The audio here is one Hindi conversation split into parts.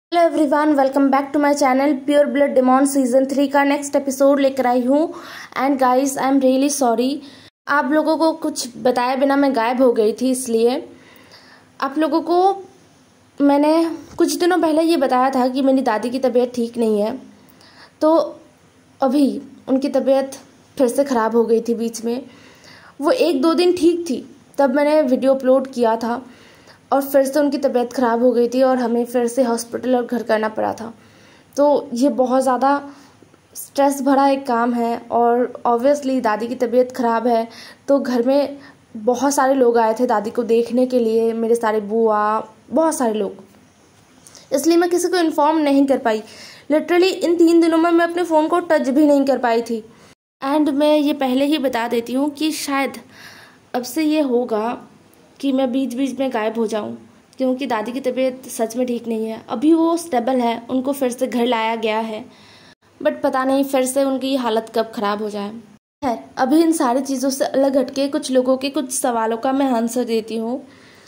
Hello everyone, welcome back to my channel. Pure blood demon season 3 का नेक्स्ट एपिसोड लेकर आई हूँ। And guys, I am really sorry, आप लोगों को कुछ बताए बिना मैं गायब हो गई थी। इसलिए आप लोगों को मैंने कुछ दिनों पहले ये बताया था कि मेरी दादी की तबीयत ठीक नहीं है। तो अभी उनकी तबीयत फिर से ख़राब हो गई थी। बीच में वो 1-2 दिन ठीक थी, तब मैंने वीडियो अपलोड किया था और फिर से उनकी तबीयत ख़राब हो गई थी और हमें फिर से हॉस्पिटल और घर करना पड़ा था। तो ये बहुत ज़्यादा स्ट्रेस भरा एक काम है और ऑब्वियसली दादी की तबीयत ख़राब है तो घर में बहुत सारे लोग आए थे दादी को देखने के लिए, मेरे सारे बुआ, बहुत सारे लोग। इसलिए मैं किसी को इन्फॉर्म नहीं कर पाई। लिटरली इन 3 दिनों में मैं अपने फ़ोन को टच भी नहीं कर पाई थी। एंड मैं ये पहले ही बता देती हूँ कि शायद अब से ये होगा कि मैं बीच बीच में गायब हो जाऊं, क्योंकि दादी की तबीयत सच में ठीक नहीं है। अभी वो स्टेबल है, उनको फिर से घर लाया गया है, बट पता नहीं फिर से उनकी हालत कब ख़राब हो जाए। खैर, अभी इन सारी चीज़ों से अलग हटके कुछ लोगों के कुछ सवालों का मैं आंसर देती हूँ।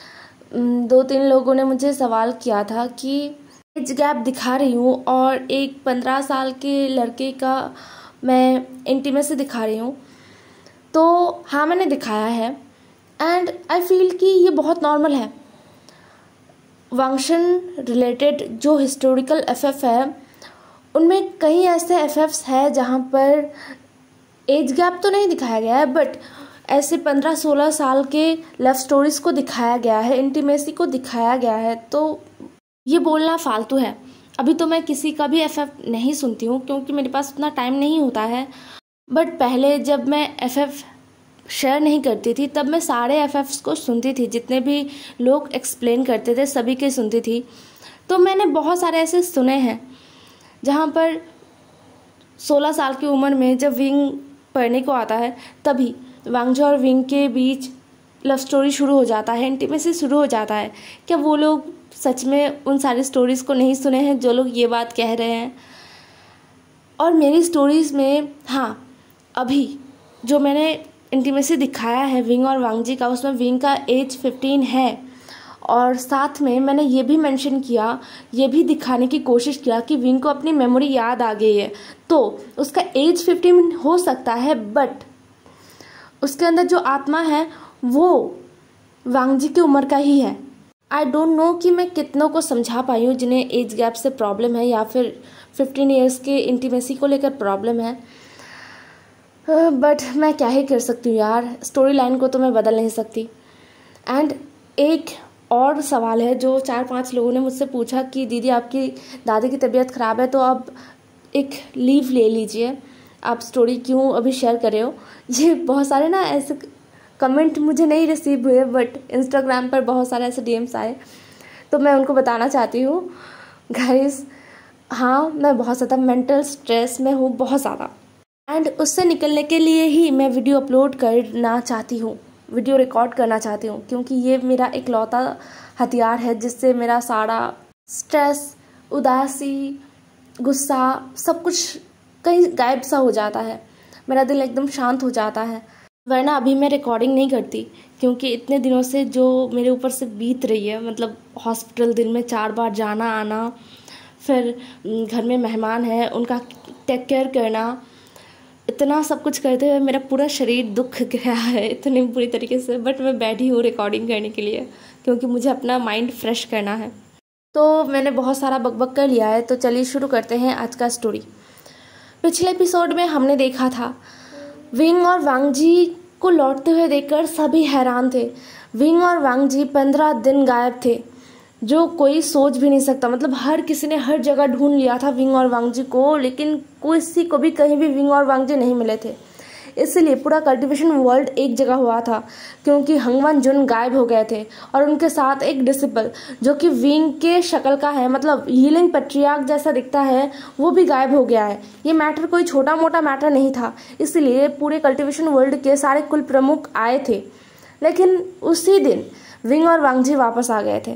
2-3 लोगों ने मुझे सवाल किया था कि एज गैप दिखा रही हूँ और एक 15 साल के लड़के का मैं इंटीमेसी दिखा रही हूँ। तो हाँ, मैंने दिखाया है एंड आई फील कि ये बहुत नॉर्मल है। वांगशन रिलेटेड जो हिस्टोरिकल एफएफ है उनमें कई ऐसे एफएफ्स हैं जहाँ पर एज गैप तो नहीं दिखाया गया है, बट ऐसे 15-16 साल के लव स्टोरीज को दिखाया गया है, इंटीमेसी को दिखाया गया है। तो ये बोलना फालतू है। अभी तो मैं किसी का भी एफएफ नहीं सुनती हूँ क्योंकि मेरे पास उतना टाइम नहीं होता है, बट पहले जब मैं एफएफ शेयर नहीं करती थी तब मैं सारे एफएफ्स को सुनती थी, जितने भी लोग एक्सप्लेन करते थे सभी के सुनती थी। तो मैंने बहुत सारे ऐसे सुने हैं जहाँ पर 16 साल की उम्र में जब विंग पढ़ने को आता है तभी वांगजो और विंग के बीच लव स्टोरी शुरू हो जाता है, इंटीमेसी शुरू हो जाता है। क्या वो लोग सच में उन सारी स्टोरीज़ को नहीं सुने हैं जो लोग ये बात कह रहे हैं? और मेरी स्टोरीज़ में हाँ, अभी जो मैंने इंटीमेसी दिखाया है विंग और वांगजी का, उसमें विंग का एज 15 है और साथ में मैंने ये भी मेंशन किया, ये भी दिखाने की कोशिश किया कि विंग को अपनी मेमोरी याद आ गई है। तो उसका एज 15 हो सकता है, बट उसके अंदर जो आत्मा है वो वांगजी की उम्र का ही है। आई डोंट नो कि मैं कितनों को समझा पाई हूँ जिन्हें एज गैप से प्रॉब्लम है या फिर 15 ईयर्स के इंटीमेसी को लेकर प्रॉब्लम है, बट मैं क्या ही कर सकती हूँ यार, स्टोरी लाइन को तो मैं बदल नहीं सकती। एंड एक और सवाल है जो 4-5 लोगों ने मुझसे पूछा कि दीदी आपकी दादी की तबीयत ख़राब है तो आप एक लीव ले लीजिए, आप स्टोरी क्यों अभी शेयर कर रहे हो। ये बहुत सारे ना ऐसे कमेंट मुझे नहीं रिसीव हुए, बट इंस्टाग्राम पर बहुत सारे ऐसे डीएम्स आए, तो मैं उनको बताना चाहती हूँ गाइस, हाँ मैं बहुत ज़्यादा मेंटल स्ट्रेस में हूँ, बहुत ज़्यादा। एंड उससे निकलने के लिए ही मैं वीडियो अपलोड करना चाहती हूँ, वीडियो रिकॉर्ड करना चाहती हूँ, क्योंकि ये मेरा इकलौता हथियार है जिससे मेरा सारा स्ट्रेस, उदासी, गुस्सा सब कुछ कहीं गायब सा हो जाता है, मेरा दिल एकदम शांत हो जाता है। वरना अभी मैं रिकॉर्डिंग नहीं करती, क्योंकि इतने दिनों से जो मेरे ऊपर से बीत रही है, मतलब हॉस्पिटल दिन में 4 बार जाना आना, फिर घर में मेहमान है उनका टेक केयर करना, इतना सब कुछ करते हुए मेरा पूरा शरीर दुख गया है इतनी बुरी तरीके से। बट मैं बैठी हूँ रिकॉर्डिंग करने के लिए क्योंकि मुझे अपना माइंड फ्रेश करना है। तो मैंने बहुत सारा बकबक कर लिया है, तो चलिए शुरू करते हैं आज का स्टोरी। पिछले एपिसोड में हमने देखा था विंग और वांगजी को लौटते हुए देखकर सभी हैरान थे। विंग और वांगजी 15 दिन गायब थे, जो कोई सोच भी नहीं सकता। मतलब हर किसी ने हर जगह ढूंढ लिया था विंग और वांगजी को, लेकिन किसी को भी कहीं भी विंग और वांगजी नहीं मिले थे। इसलिए पूरा कल्टीवेशन वर्ल्ड एक जगह हुआ था, क्योंकि हंगवन जुन गायब हो गए थे और उनके साथ एक डिसिपल जो कि विंग के शक्ल का है, मतलब हीलिंग पैट्रियार्क जैसा दिखता है, वो भी गायब हो गया है। ये मैटर कोई छोटा मोटा मैटर नहीं था, इसलिए पूरे कल्टीवेशन वर्ल्ड के सारे कुल प्रमुख आए थे। लेकिन उसी दिन विंग और वांगजी वापस आ गए थे।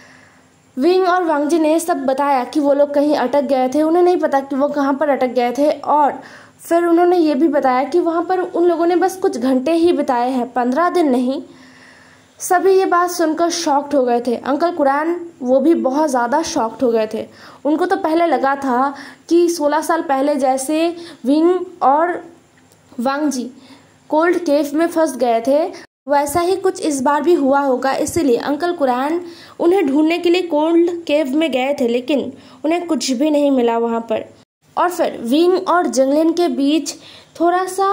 विंग और वांगजी ने सब बताया कि वो लोग कहीं अटक गए थे, उन्हें नहीं पता कि वो कहाँ पर अटक गए थे, और फिर उन्होंने ये भी बताया कि वहाँ पर उन लोगों ने बस कुछ घंटे ही बिताए हैं, 15 दिन नहीं, सभी ये बात सुनकर शॉक्ड हो गए थे। अंकल कुरैन वो भी बहुत ज़्यादा शॉक्ड हो गए थे। उनको तो पहले लगा था कि 16 साल पहले जैसे विंग और वांग जी कोल्ड केव में फंस गए थे, वैसा ही कुछ इस बार भी हुआ होगा। इसीलिए अंकल कुरैन उन्हें ढूंढने के लिए कोल्ड केव में गए थे, लेकिन उन्हें कुछ भी नहीं मिला वहाँ पर। और फिर विंग और जंगलिन के बीच थोड़ा सा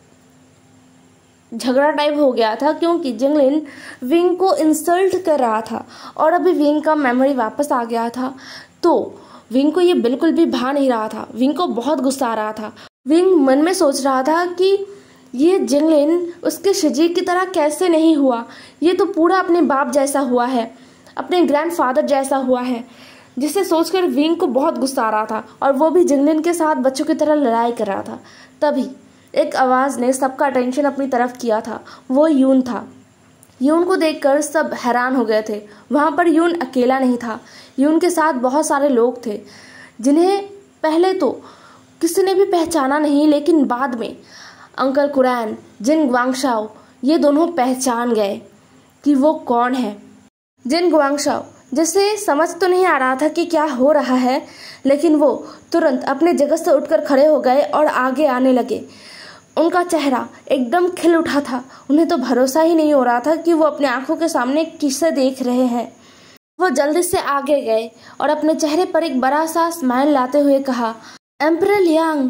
झगड़ा टाइप हो गया था, क्योंकि जंगलिन विंग को इंसल्ट कर रहा था और अभी विंग का मेमोरी वापस आ गया था। तो विंग को ये बिल्कुल भी भा नहीं रहा था। विंग को बहुत गुस्सा आ रहा था। विंग मन में सोच रहा था कि ये जंगलिन उसके शजीर की तरह कैसे नहीं हुआ, ये तो पूरा अपने बाप जैसा हुआ है, अपने ग्रैंडफादर जैसा हुआ है, जिसे सोचकर विंग को बहुत गुस्सा आ रहा था और वो भी जंगलिन के साथ बच्चों की तरह लड़ाई कर रहा था। तभी एक आवाज़ ने सबका अटेंशन अपनी तरफ किया था। वो यून था। यून को देखकर सब हैरान हो गए थे। वहाँ पर यून अकेला नहीं था। यून के साथ बहुत सारे लोग थे जिन्हें पहले तो किसी ने भी पहचाना नहीं, लेकिन बाद में अंकल कुरैन, जिन गुआंगशाओ, ये दोनों पहचान गए कि वो कौन है। जिन गुआंगशाओ जिसे समझ तो नहीं आ रहा था कि क्या हो रहा है, लेकिन वो तुरंत अपने जगह से उठकर खड़े हो गए और आगे आने लगे। उनका चेहरा एकदम खिल उठा था। उन्हें तो भरोसा ही नहीं हो रहा था कि वो अपने आंखों के सामने किसे देख रहे हैं। वो जल्दी से आगे गए और अपने चेहरे पर एक बड़ा सा स्माइल लाते हुए कहा, एम्परर लियांग,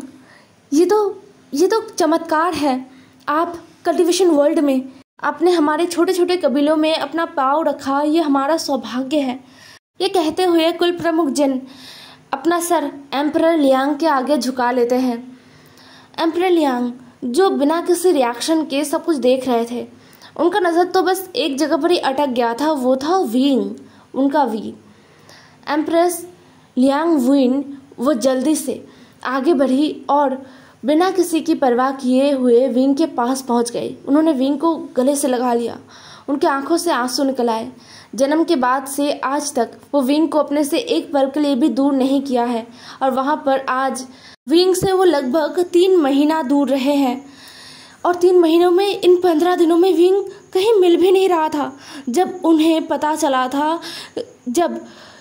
ये तो चमत्कार है। आप कल्टीवेशन वर्ल्ड में आपने हमारे छोटे छोटे कबीलों में अपना पाँव रखा, ये हमारा सौभाग्य है। ये कहते हुए कुल प्रमुख जिन अपना सर एम्परर लियांग के आगे झुका लेते हैं। एम्परर लियांग, जो बिना किसी रिएक्शन के सब कुछ देख रहे थे, उनका नज़र तो बस एक जगह पर ही अटक गया था। वो था विंग, उनका वी। एम्प्रेस लियांग विन वो जल्दी से आगे बढ़ी और बिना किसी की परवाह किए हुए विंग के पास पहुंच गई। उन्होंने विंग को गले से लगा लिया। उनके आंखों से आंसू निकल आए। जन्म के बाद से आज तक वो विंग को अपने से एक पल के लिए भी दूर नहीं किया है, और वहाँ पर आज विंग से वो लगभग 3 महीना दूर रहे हैं। और 3 महीनों में, इन 15 दिनों में विंग कहीं मिल भी नहीं रहा था। जब उन्हें पता चला था, जब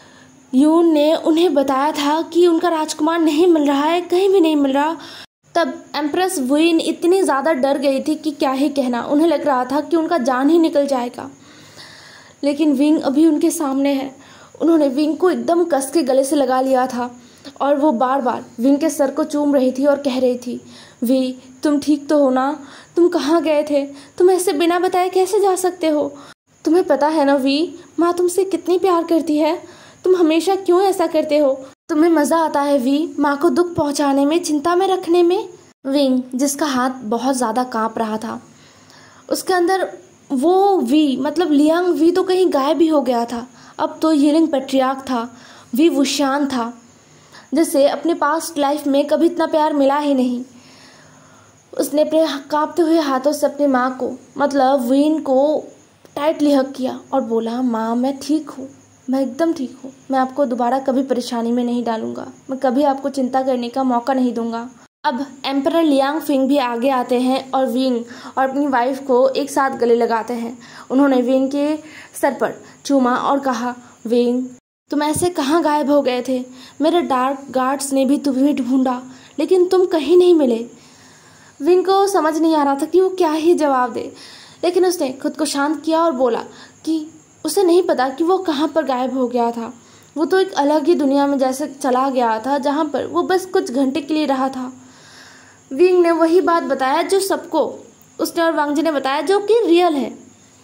यून ने उन्हें बताया था कि उनका राजकुमार नहीं मिल रहा है, कहीं भी नहीं मिल रहा, तब एम्प्रेस वुइन इतनी ज़्यादा डर गई थी कि क्या ही कहना। उन्हें लग रहा था कि उनका जान ही निकल जाएगा। लेकिन विंग अभी उनके सामने है। उन्होंने विंग को एकदम कस के गले से लगा लिया था और वो बार बार विंग के सर को चूम रही थी और कह रही थी, वी, तुम ठीक तो हो ना? तुम कहाँ गए थे? तुम ऐसे बिना बताए कैसे जा सकते हो? तुम्हें पता है ना वी, माँ तुमसे कितनी प्यार करती है। तुम हमेशा क्यों ऐसा करते हो? तुम्हें मज़ा आता है वी, माँ को दुख पहुँचाने में, चिंता में रखने में। विंग, जिसका हाथ बहुत ज़्यादा काँप रहा था, उसके अंदर वो वी मतलब लियांग वी तो कहीं गायब भी हो गया था। अब तो यीलिंग पैट्रियार्क था, वी वुशान था, जिसे अपने पास्ट लाइफ में कभी इतना प्यार मिला ही नहीं। उसने अपने कांपते हुए हाथों से अपनी माँ को मतलब विन को टाइटली हग किया और बोला, माँ मैं ठीक हूँ, मैं एकदम ठीक हूँ। मैं आपको दोबारा कभी परेशानी में नहीं डालूंगा। मैं कभी आपको चिंता करने का मौका नहीं दूंगा। अब एम्परर लियांग फिंग भी आगे आते हैं और विंग और अपनी वाइफ को एक साथ गले लगाते हैं। उन्होंने विंग के सर पर चूमा और कहा, विंग तुम ऐसे कहाँ गायब हो गए थे? मेरे डार्क गार्ड्स ने भी तुम्हें ढूंढा, लेकिन तुम कहीं नहीं मिले। विंग को समझ नहीं आ रहा था कि वो क्या ही जवाब दे, लेकिन उसने खुद को शांत किया और बोला कि उसे नहीं पता कि वो कहाँ पर गायब हो गया था। वो तो एक अलग ही दुनिया में जैसे चला गया था, जहाँ पर वो बस कुछ घंटे के लिए रहा था। विंग ने वही बात बताया जो सबको उसने और वांग जी ने बताया, जो कि रियल है,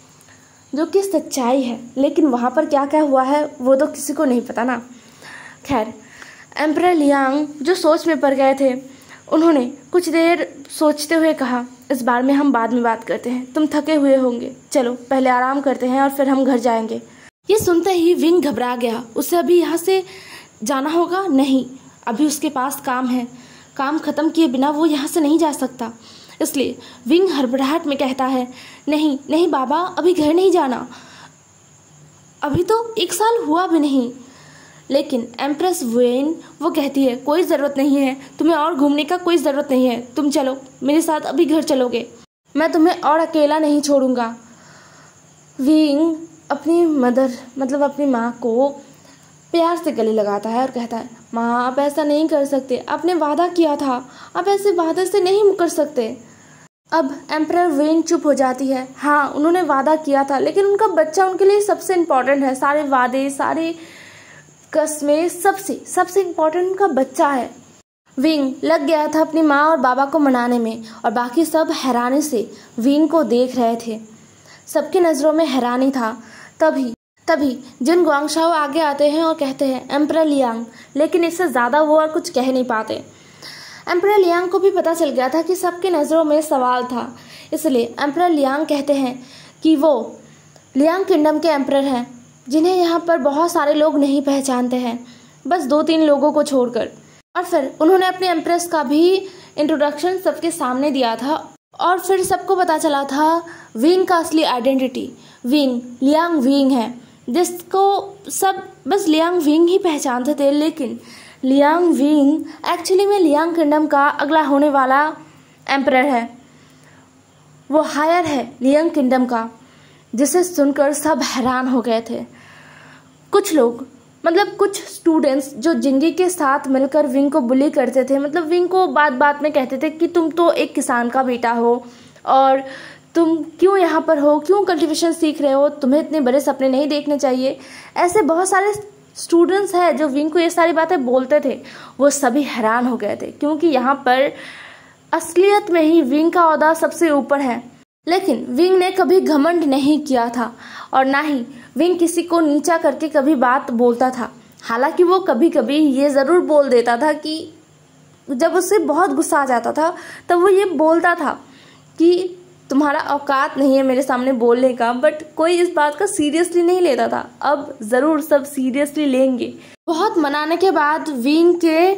जो कि सच्चाई है। लेकिन वहाँ पर क्या क्या हुआ है वो तो किसी को नहीं पता ना। खैर, एम्परर लियांग जो सोच में पड़ गए थे, उन्होंने कुछ देर सोचते हुए कहा, इस बार में हम बाद में बात करते हैं, तुम थके हुए होंगे, चलो पहले आराम करते हैं और फिर हम घर जाएंगे। ये सुनते ही विंग घबरा गया। उसे अभी यहाँ से जाना होगा? नहीं, अभी उसके पास काम है। काम खत्म किए बिना वो यहाँ से नहीं जा सकता। इसलिए विंग हड़बड़ाहट में कहता है, नहीं नहीं बाबा, अभी घर नहीं जाना, अभी तो 1 साल हुआ भी नहीं। लेकिन एम्प्रेस वेन वो कहती है, कोई ज़रूरत नहीं है, तुम्हें और घूमने का कोई ज़रूरत नहीं है, तुम चलो मेरे साथ, अभी घर चलोगे, मैं तुम्हें और अकेला नहीं छोड़ूंगा। विंग अपनी मदर मतलब अपनी माँ को प्यार से गले लगाता है और कहता है, माँ आप ऐसा नहीं कर सकते, आपने वादा किया था, आप ऐसे वादे से नहीं मुकर सकते। अब एम्परर विंग चुप हो जाती है। हाँ, उन्होंने वादा किया था, लेकिन उनका बच्चा उनके लिए सबसे इम्पोर्टेंट है। सारे वादे, सारे कस्में, सबसे इम्पोर्टेंट उनका बच्चा है। विंग लग गया था अपनी माँ और बाबा को मनाने में, और बाकी सब हैरानी से विंग को देख रहे थे। सबकी नज़रों में हैरानी था। तभी जिन गुआंगशाओ आगे आते हैं और कहते हैं, एम्परर लियांग, लेकिन इससे ज़्यादा वो और कुछ कह नहीं पाते। एम्परर लियांग को भी पता चल गया था कि सबकी नज़रों में सवाल था, इसलिए एम्परर लियांग कहते हैं कि वो लियांग किंगडम के एम्परर हैं, जिन्हें यहाँ पर बहुत सारे लोग नहीं पहचानते हैं, बस 2-3 लोगों को छोड़कर। और फिर उन्होंने अपने एम्प्रेस का भी इंट्रोडक्शन सबके सामने दिया था, और फिर सबको पता चला था विंग का असली आइडेंटिटी। विंग लियांग विंग है, जिसको सब बस लियांग विंग ही पहचानते थे, लेकिन लियांग विंग एक्चुअली में लियांग किंगडम का अगला होने वाला एम्परर है। वो हायर है लियांग किंगडम का, जिसे सुनकर सब हैरान हो गए थे। कुछ लोग मतलब कुछ स्टूडेंट्स जो जिंगी के साथ मिलकर विंग को बुली करते थे, मतलब विंग को बात बात में कहते थे कि तुम तो एक किसान का बेटा हो और तुम क्यों यहाँ पर हो, क्यों कल्टीवेशन सीख रहे हो, तुम्हें इतने बड़े सपने नहीं देखने चाहिए। ऐसे बहुत सारे स्टूडेंट्स हैं जो विंग को ये सारी बातें बोलते थे। वो सभी हैरान हो गए थे, क्योंकि यहाँ पर असलियत में ही विंग का ओहदा सबसे ऊपर है। लेकिन विंग ने कभी घमंड नहीं किया था, और ना ही विंग किसी को नीचा करके कभी बात बोलता था। हालांकि वो कभी कभी ये ज़रूर बोल देता था कि जब उससे बहुत गुस्सा आ जाता था तब वो ये बोलता था कि तुम्हारा औकात नहीं है मेरे सामने बोलने का, बट कोई इस बात का सीरियसली नहीं लेता था। अब ज़रूर सब सीरियसली लेंगे। बहुत मनाने के बाद विंग के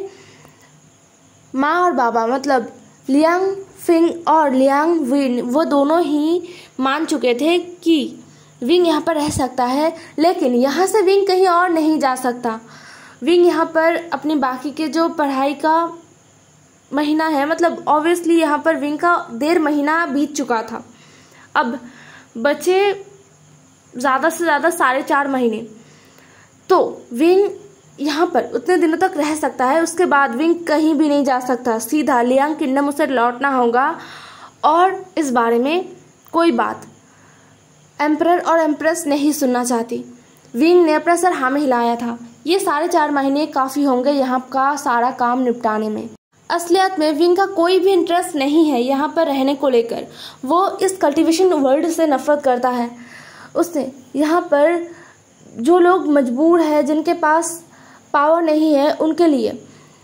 माँ और बाबा मतलब लियांग फिंग और लियांग विन, वो दोनों ही मान चुके थे कि विंग यहाँ पर रह सकता है, लेकिन यहाँ से विंग कहीं और नहीं जा सकता। विंग यहाँ पर अपनी बाकी के जो पढ़ाई का महीना है, मतलब ऑब्वियसली यहाँ पर विंग का 1.5 महीना बीत चुका था। अब बचे ज़्यादा से ज़्यादा 4.5 महीने, तो विंग यहाँ पर उतने दिनों तक रह सकता है। उसके बाद विंग कहीं भी नहीं जा सकता, सीधा लियांग किंगडम उसे लौटना होगा। और इस बारे में कोई बात एम्परर और एम्प्रेस नहीं सुनना चाहती। विंग ने अपना सर हाँ में हिलाया था। ये 4.5 महीने काफ़ी होंगे यहाँ का सारा काम निपटाने में। असलियत में विंग का कोई भी इंटरेस्ट नहीं है यहाँ पर रहने को लेकर। वो इस कल्टीवेशन वर्ल्ड से नफरत करता है। उससे यहाँ पर जो लोग मजबूर है, जिनके पास पावर नहीं है, उनके लिए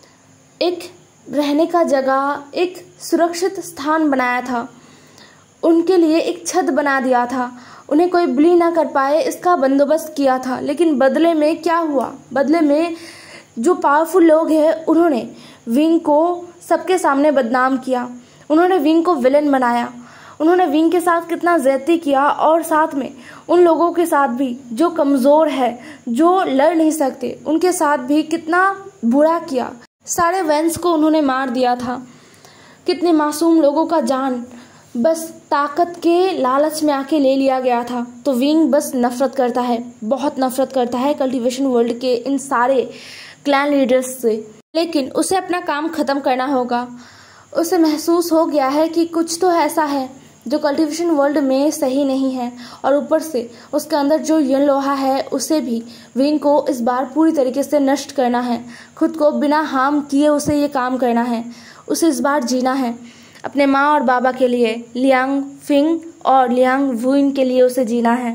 एक रहने का जगह, एक सुरक्षित स्थान बनाया था। उनके लिए एक छत बना दिया था, उन्हें कोई बुली ना कर पाए इसका बंदोबस्त किया था। लेकिन बदले में क्या हुआ? बदले में जो पावरफुल लोग हैं उन्होंने विंग को सबके सामने बदनाम किया। उन्होंने विंग को विलेन बनाया। उन्होंने विंग के साथ कितना ज्यादती किया, और साथ में उन लोगों के साथ भी जो कमज़ोर है, जो लड़ नहीं सकते, उनके साथ भी कितना बुरा किया। सारे वेंस को उन्होंने मार दिया था। कितने मासूम लोगों का जान बस ताकत के लालच में आके ले लिया गया था। तो विंग बस नफरत करता है, बहुत नफरत करता है कल्टीवेशन वर्ल्ड के इन सारे क्लैन लीडर्स से। लेकिन उसे अपना काम ख़त्म करना होगा। उसे महसूस हो गया है कि कुछ तो ऐसा है जो कल्टीवेशन वर्ल्ड में सही नहीं है, और ऊपर से उसके अंदर जो यन लोहा है उसे भी विंग को इस बार पूरी तरीके से नष्ट करना है। खुद को बिना हार्म किए उसे ये काम करना है। उसे इस बार जीना है अपने माँ और बाबा के लिए, लियांग फिंग और लियांग वुइन के लिए उसे जीना है।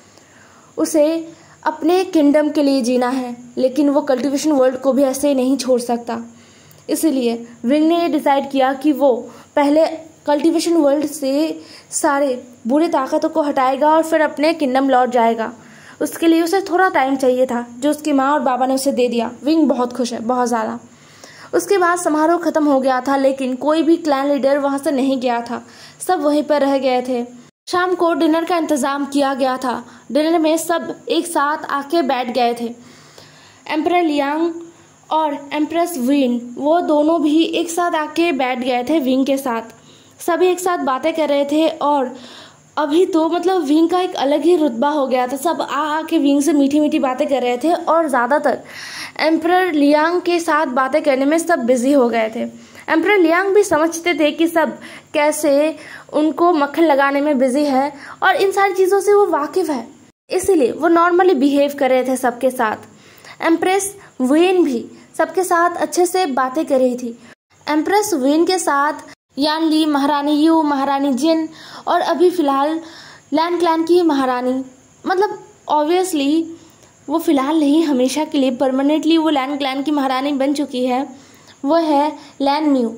उसे अपने किंगडम के लिए जीना है, लेकिन वो कल्टीवेशन वर्ल्ड को भी ऐसे नहीं छोड़ सकता। इसीलिए विंग ने ये डिसाइड किया कि वो पहले कल्टीवेशन वर्ल्ड से सारे बुरे ताकतों को हटाएगा और फिर अपने किंगडम लौट जाएगा। उसके लिए उसे थोड़ा टाइम चाहिए था, जो उसकी माँ और बाबा ने उसे दे दिया। विंग बहुत खुश है, बहुत ज़्यादा। उसके बाद समारोह खत्म हो गया था, लेकिन कोई भी क्लैन लीडर वहाँ से नहीं गया था। सब वहीं पर रह गए थे। शाम को डिनर का इंतज़ाम किया गया था। डिनर में सब एक साथ आके बैठ गए थे। एम्परर लियांग और एम्प्रेस विन, वो दोनों भी एक साथ आके बैठ गए थे विंग के साथ। सभी एक साथ बातें कर रहे थे, और अभी तो मतलब विंग का एक अलग ही रुतबा हो गया था। सब आके विंग से मीठी मीठी बातें कर रहे थे और ज़्यादातर एम्परर लियांग के साथ बातें करने में सब बिजी हो गए थे। एम्परर लियांग भी समझते थे कि सब कैसे उनको मक्खन लगाने में बिजी है और इन सारी चीज़ों से वो वाकिफ है, इसीलिए वो नॉर्मली बिहेव कर रहे थे सबके साथ। एम्प्रेस वेन भी सबके साथ अच्छे से बातें कर रही थी। एम्प्रेस वेन के साथ यान ली, महारानी यू, महारानी जिन और अभी फ़िलहाल लैन क्लैन की महारानी, मतलब ऑब्वियसली वो फ़िलहाल नहीं, हमेशा के लिए परमानेंटली वो लैन क्लैन की महारानी बन चुकी है। वो है लैन म्यू,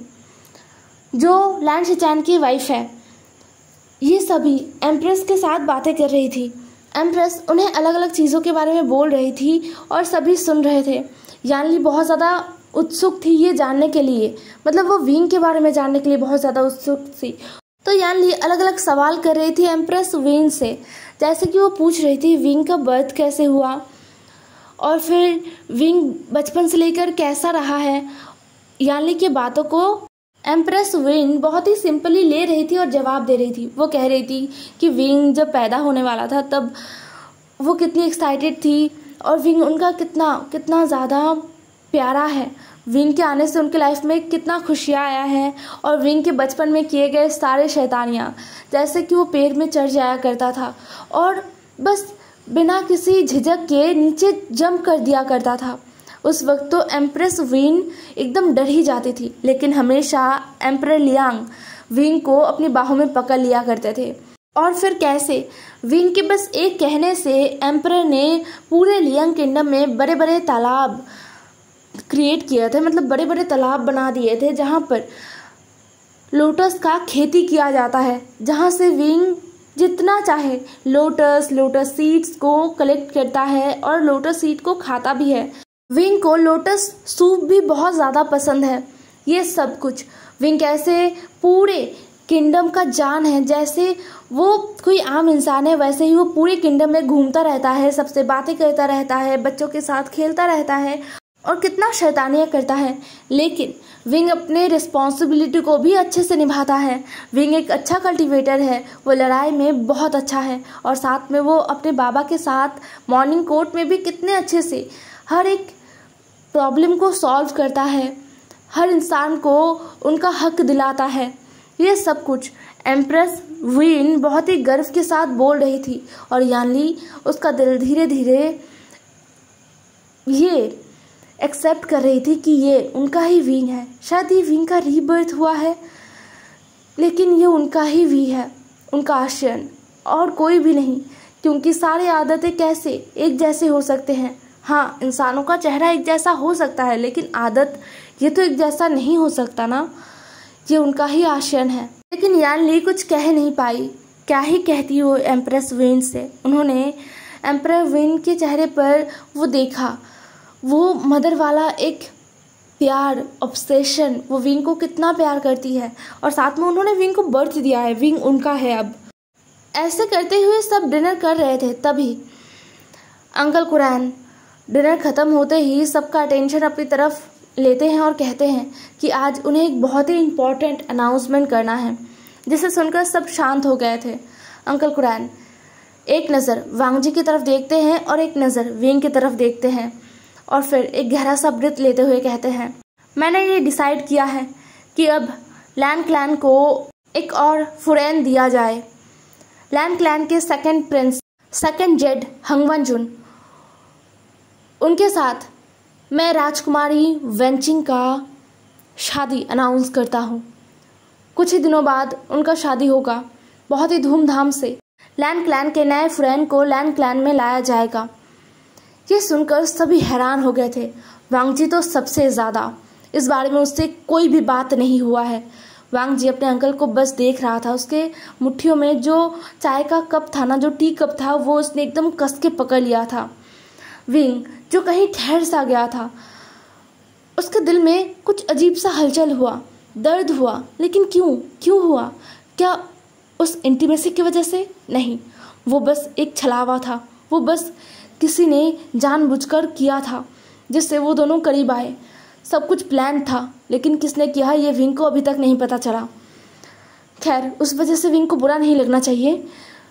जो लैन शिचैन की वाइफ है। ये सभी एम्प्रेस के साथ बातें कर रही थी। एम्प्रेस उन्हें अलग अलग चीज़ों के बारे में बोल रही थी और सभी सुन रहे थे। यान ली बहुत ज़्यादा उत्सुक थी ये जानने के लिए, मतलब वो विंग के बारे में जानने के लिए बहुत ज़्यादा उत्सुक थी। तो यान ली अलग अलग सवाल कर रही थी एम्प्रेस वेन से, जैसे कि वो पूछ रही थी विंग का बर्थ कैसे हुआ और फिर विंग बचपन से लेकर कैसा रहा है। यान ली की बातों को एम्प्रेस वेन बहुत ही सिंपली ले रही थी और जवाब दे रही थी। वो कह रही थी कि विंग जब पैदा होने वाला था तब वो कितनी एक्साइटेड थी और विंग उनका कितना ज़्यादा प्यारा है। विंग के आने से उनके लाइफ में कितना खुशियाँ आया है और विंग के बचपन में किए गए सारे शैतानियाँ, जैसे कि वो पेड़ में चढ़ जाया करता था और बस बिना किसी झिझक के नीचे जंप कर दिया करता था। उस वक्त तो एम्प्रेस विंग एकदम डर ही जाती थी, लेकिन हमेशा एम्परर लियांग विंग को अपनी बाहों में पकड़ लिया करते थे। और फिर कैसे विंग के बस एक कहने से एम्परर ने पूरे लियांग किंगडम में बड़े बड़े तालाब क्रिएट किए थे, मतलब बड़े बड़े तालाब बना दिए थे जहाँ पर लोटस का खेती किया जाता है, जहाँ से विंग जितना चाहे लोटस सीड्स को कलेक्ट करता है और लोटस सीड को खाता भी है। विंग को लोटस सूप भी बहुत ज़्यादा पसंद है। ये सब कुछ विंग कैसे पूरे किंगडम का जान है, जैसे वो कोई आम इंसान है वैसे ही वो पूरे किंगडम में घूमता रहता है, सबसे बातें करता रहता है, बच्चों के साथ खेलता रहता है और कितना शैतानियाँ करता है। लेकिन विंग अपने रिस्पॉन्सिबिलिटी को भी अच्छे से निभाता है। विंग एक अच्छा कल्टीवेटर है, वो लड़ाई में बहुत अच्छा है और साथ में वो अपने बाबा के साथ मॉर्निंग कोर्ट में भी कितने अच्छे से हर एक प्रॉब्लम को सॉल्व करता है, हर इंसान को उनका हक दिलाता है। ये सब कुछ एम्प्रेस वेन बहुत ही गर्व के साथ बोल रही थी और यान ली उसका दिल धीरे धीरे ये एक्सेप्ट कर रही थी कि ये उनका ही विंग है। शायद ये विंग का रीबर्थ हुआ है, लेकिन ये उनका ही विंग है, उनका आश्रय और कोई भी नहीं, क्योंकि सारी आदतें कैसे एक जैसे हो सकते हैं। हाँ, इंसानों का चेहरा एक जैसा हो सकता है, लेकिन आदत ये तो एक जैसा नहीं हो सकता ना। ये उनका ही आश्रय है। लेकिन यान ली कुछ कह नहीं पाई, क्या ही कहती वो एम्प्रेस वेन से। उन्होंने एम्परर वेन के चेहरे पर वो देखा, वो मदर वाला एक प्यार, ऑब्सेशन, वो विंग को कितना प्यार करती है और साथ में उन्होंने विंग को बर्थ दिया है, विंग उनका है अब। ऐसे करते हुए सब डिनर कर रहे थे, तभी अंकल कुरैन डिनर ख़त्म होते ही सबका अटेंशन अपनी तरफ लेते हैं और कहते हैं कि आज उन्हें एक बहुत ही इम्पोर्टेंट अनाउंसमेंट करना है, जिसे सुनकर सब शांत हो गए थे। अंकल कुरैन एक नज़र वांग जी की तरफ देखते हैं और एक नज़र विंग की तरफ देखते हैं और फिर एक गहरा सा ब्रीथ लेते हुए कहते हैं, मैंने ये डिसाइड किया है कि अब लैन क्लैन को एक और फुरेन दिया जाए। लैन क्लैन के second prince, second jade Hanguangjun, उनके साथ मैं राजकुमारी वेंचिंग का शादी अनाउंस करता हूँ। कुछ ही दिनों बाद उनका शादी होगा, बहुत ही धूमधाम से। लैन क्लैन के नए फ्रेंड को लैन क्लैन में लाया जाएगा। ये सुनकर सभी हैरान हो गए थे। वांग जी तो सबसे ज़्यादा, इस बारे में उससे कोई भी बात नहीं हुआ है। वांग जी अपने अंकल को बस देख रहा था। उसके मुट्ठियों में जो चाय का कप था ना, जो टी कप था, वो उसने एकदम कस के पकड़ लिया था। विंग जो कहीं ठहर सा गया था, उसके दिल में कुछ अजीब सा हलचल हुआ, दर्द हुआ। लेकिन क्यों हुआ? क्या उस इंटीमेसी की वजह से? नहीं, वो बस एक छलावा था, वो बस किसी ने जानबूझकर किया था जिससे वो दोनों करीब आए। सब कुछ प्लान था, लेकिन किसने किया ये विंग को अभी तक नहीं पता चला। खैर, उस वजह से विंग को बुरा नहीं लगना चाहिए।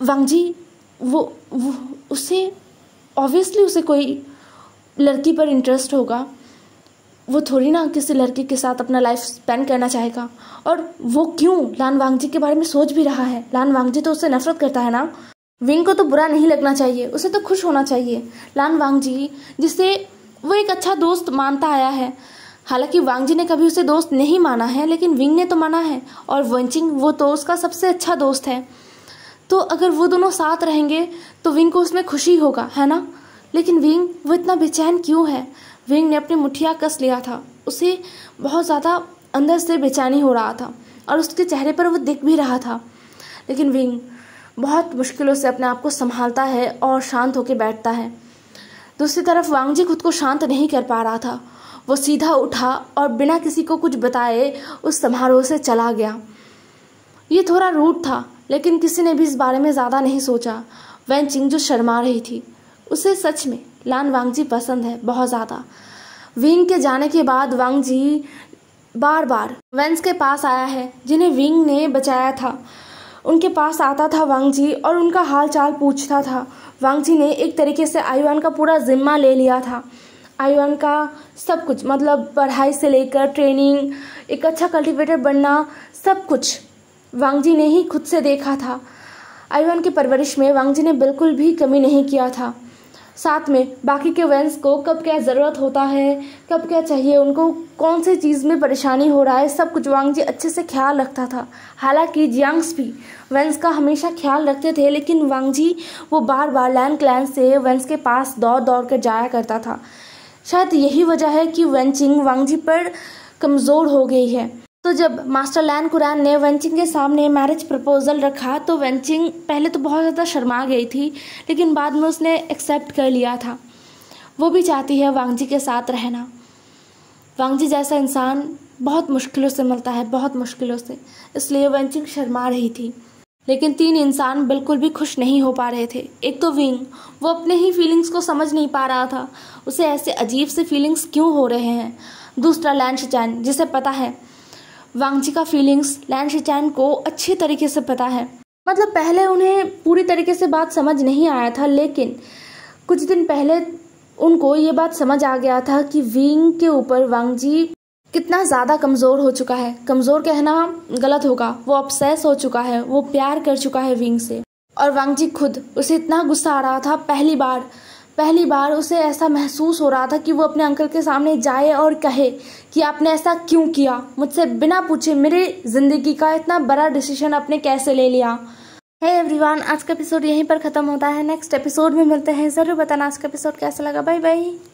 वांग जी वो उसे ऑब्वियसली उसे कोई लड़की पर इंटरेस्ट होगा, वो थोड़ी ना किसी लड़की के साथ अपना लाइफ स्पेंड करना चाहेगा। और वो क्यों लान वांग जी के बारे में सोच भी रहा है? लान वांग जी तो उससे नफरत करता है ना। विंग को तो बुरा नहीं लगना चाहिए, उसे तो खुश होना चाहिए। लान वांग जी जिसे वो एक अच्छा दोस्त मानता आया है, हालांकि वांग जी ने कभी उसे दोस्त नहीं माना है, लेकिन विंग ने तो माना है। और वेंचिंग वो तो उसका सबसे अच्छा दोस्त है, तो अगर वो दोनों साथ रहेंगे तो विंग को उसमें खुशी होगा, है ना। लेकिन विंग वो इतना बेचैन क्यों है? विंग ने अपनी मुठ्ठियाँ कस लिया था, उसे बहुत ज़्यादा अंदर से बेचैनी हो रहा था और उसके चेहरे पर वो दिख भी रहा था। लेकिन विंग बहुत मुश्किलों से अपने आप को संभालता है और शांत होकर बैठता है। दूसरी तरफ वांग जी खुद को शांत नहीं कर पा रहा था। वो सीधा उठा और बिना किसी को कुछ बताए उस समारोह से चला गया। ये थोड़ा रूड था, लेकिन किसी ने भी इस बारे में ज़्यादा नहीं सोचा। वेंचिंग जो शर्मा रही थी, उसे सच में लान वांग जी पसंद है बहुत ज़्यादा। विंग के जाने के बाद वांग जी बार बार वेंस के पास आया है, जिन्हें विंग ने बचाया था। उनके पास आता था वांग जी और उनका हाल चाल पूछता था। वांग जी ने एक तरीके से आयुआन का पूरा जिम्मा ले लिया था। आयुआन का सब कुछ, मतलब पढ़ाई से लेकर ट्रेनिंग, एक अच्छा कल्टीवेटर बनना, सब कुछ वांग जी ने ही खुद से देखा था। आयुआन की परवरिश में वांग जी ने बिल्कुल भी कमी नहीं किया था। साथ में बाकी के वेंस को कब क्या ज़रूरत होता है, कब क्या चाहिए, उनको कौन सी चीज़ में परेशानी हो रहा है, सब कुछ वांग जी अच्छे से ख्याल रखता था। हालांकि जियांग्स भी वेंस का हमेशा ख्याल रखते थे, लेकिन वांग जी वो बार बार लैन क्लैन से वेंस के पास दौड़ दौड़ कर जाया करता था। शायद यही वजह है कि वेंचिंग वांग जी पर कमज़ोर हो गई है। तो जब मास्टर लैन कुरान ने वेंचिंग के सामने मैरिज प्रपोजल रखा तो वेंचिंग पहले तो बहुत ज़्यादा शर्मा गई थी, लेकिन बाद में उसने एक्सेप्ट कर लिया था। वो भी चाहती है वांग जी के साथ रहना। वांग जी जैसा इंसान बहुत मुश्किलों से मिलता है, बहुत मुश्किलों से, इसलिए वेंचिंग शर्मा रही थी। लेकिन तीन इंसान बिल्कुल भी खुश नहीं हो पा रहे थे। एक तो विंग, वो अपने ही फीलिंग्स को समझ नहीं पा रहा था, उसे ऐसे अजीब से फीलिंग्स क्यों हो रहे हैं। दूसरा लैन शिचैन, जिसे पता है वांग जी का फीलिंग्स लैन शिचैन को अच्छी तरीके से पता है। मतलब पहले उन्हें पूरी तरीके से बात समझ नहीं आया था, लेकिन कुछ दिन पहले उनको ये बात समझ आ गया था कि विंग के ऊपर वांग जी कितना ज़्यादा कमज़ोर हो चुका है। कमज़ोर कहना गलत होगा, वो ऑब्सेस हो चुका है, वो प्यार कर चुका है विंग से। और वांग जी खुद, उसे इतना गुस्सा आ रहा था। पहली बार उसे ऐसा महसूस हो रहा था कि वो अपने अंकल के सामने जाए और कहे कि आपने ऐसा क्यों किया, मुझसे बिना पूछे मेरे ज़िंदगी का इतना बड़ा डिसीजन आपने कैसे ले लिया। हे एवरीवन, आज का एपिसोड यहीं पर ख़त्म होता है। नेक्स्ट एपिसोड में मिलते हैं। ज़रूर बताना आज का एपिसोड कैसा लगा। Bye bye.